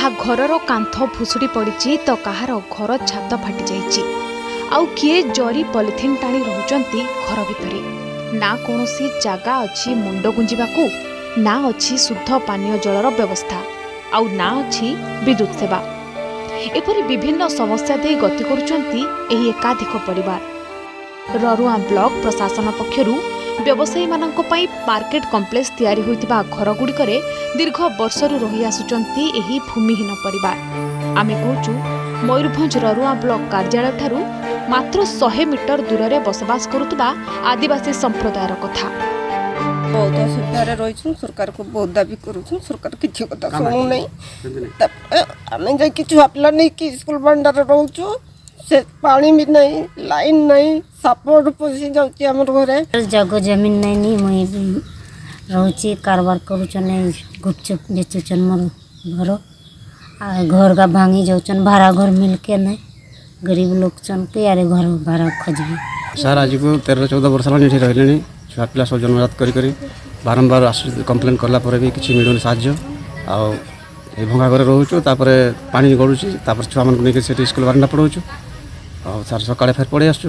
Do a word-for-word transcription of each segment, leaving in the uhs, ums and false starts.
काहा घरर कांथ भुसुड़ी पड़ी तो कहार घर छात फाटी जाइछि आउ किए जरी पॉलिथिन टाणी रहउचंती घर भितरे ना कोनोसी जागा अछि मुंड गुंजिबाकू ना अछि शुद्ध पानीय जलर व्यवस्था आउ ना अछि विद्युत सेवा एपरि विभिन्न समस्या दे गति करुचंती एही एकाधिक परिवार। ररुआ ब्लॉक प्रशासन पक्षरु व्यवसायी मानक पई मार्केट कॉम्प्लेक्स तैयारी होइतिबा घर गुड़िकरे दीर्घ वर्षरु रही आसुचंती एही भूमिहीन परिवार। आमे कहूचु मयूरभंज ररुआ ब्लॉक कार्यालय ठारू मात्र सौ मीटर दूर में बसवास करुतबा आदिवासी संप्रदायर कथा। बहुत असुविधा रही सरकार को बहुत दाबी करूँ सरकार किसी कथा शुणु नहीं आम जा छुआ पिला नहीं कि स्कूल बंडार रोचु से पानी भी नहीं लाइन नहीं सापोर्ट पशि जाम घर जग जमीन नहीं मुई रोचे कारबार करुचन गुपचुप बेचुचन मोर घर आ घर का भांगी जाऊन भाड़ा घर मिलके नहीं गरीब लोग चन के यारे घर भाड़ा खोजबी सर आज को तेरह चौदह वर्ष ये रही छुआ पिला सब जन्मजात करी बारंबार कम्प्लेन कला भी किसी मिलूनी साहाଯ୍य आउ भंगा घर रोचु पानी गड़ुची छुआ मान नहीं स्कूल बारंडा पढ़ाऊँ और सार सका फेर पड़े आसु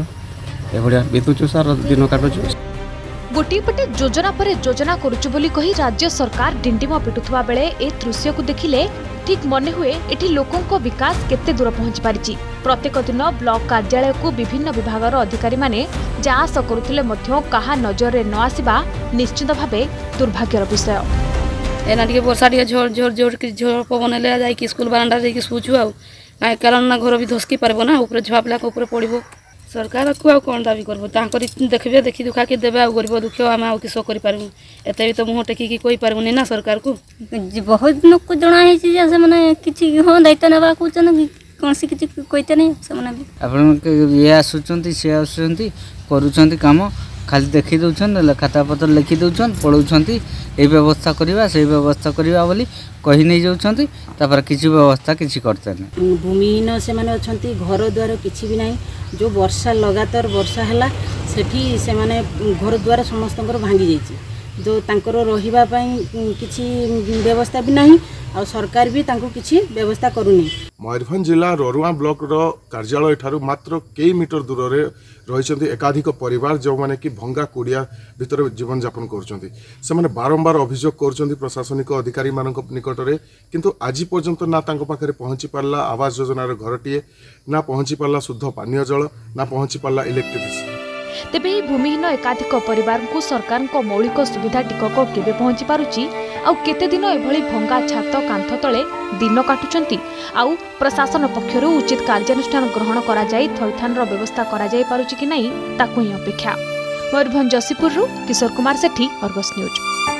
बीतुचु सार दिन काटुचु। गोटे पटे योजना पर योजना करुचु बोली कही राज्य सरकार डिंडिम पिटुवा बेले ए दृश्य को देखिले ठीक मने हुए एठी लोकों को विकास केते दूर पहुंच पारिछि। प्रत्येक दिन ब्लॉक कार्यालय को विभिन्न विभागर अधिकारी माने जांच करुथिले मध्य कहा नजर रे न आसीबा निश्चित भावे दुर्भाग्यर विषय। एना टिके वर्षा टिके झोर झोर झोर कि झोर पवन ले जाई कि स्कूल बारांडा रे कि सुचु आ काहे कारण ना घर भी धसकी पारबो ना ऊपर झुआ पिला को ऊपर पड़िबो सरकार को आ कोन दाबी करबो तांकरी देखबे देखि दुखा के देबे आ गरीब दुख आम आ किस करि पारबो एते भी तो मुंह टेकी कि कोई पारबो ना सरकार को बहुत लोग को जणा है जे से माने किछि हो दायित्व नेबा को चन कोनसी किछि कोइते नै से माने आपन ये आसुचंती से आसुचंती करूचंती काम खाली देखि दउछन खाता पत्र लिखि दउछन पढौछंती ए व्यवस्था करबा से व्यवस्था करबा बोली कहि नै जाउछंती तापर किछि व्यवस्था किछि करते नै भूमिहीन से माने अछंती घर द्वार किछि भी नै जो वर्षा लगातार वर्षा हला सेठी से माने घर द्वार समस्त भांगी जाइछि जो तांकर रहिबा पई किछि व्यवस्था भी नाही और सरकार भी तांको किछि व्यवस्था करूनी। मयूरभंज जिला ररुआ ब्लॉक रो कार्यालय ठारू मात्र कई मीटर दूर रे रहिसंती एकाधिक परिवार जो माने कि भंगा कुड़िया भितर जीवन यापन करछंती से माने बारंबार अभियोग करछंती प्रशासनिक अधिकारी मानक निकट रे किंतु आज पर्यंत ना तांको पाखरे पहुंची पारला आवास योजना रे घरटिए ना पहुंची पारला शुद्ध पानीय जल ना पहुंची पारला इलेक्ट्रिसिटी। तेबे ही भूमिहीन एकाधिक परिवार को सरकार को मौलिक सुविधा टिकक केबे पहुंची पारुची आउ केते दिन एभली भंगा छात कांथ तले दिन काटुचंती आउ प्रशासन पक्षरु उचित कार्यानुष्ठान ग्रहण करा जाई थैथान रो व्यवस्था करा जाई पारुची कि नहीं ताकु ही अपेक्षा। Mayurbhanj Jashipur Kishore Kumar Sethi, Argus news.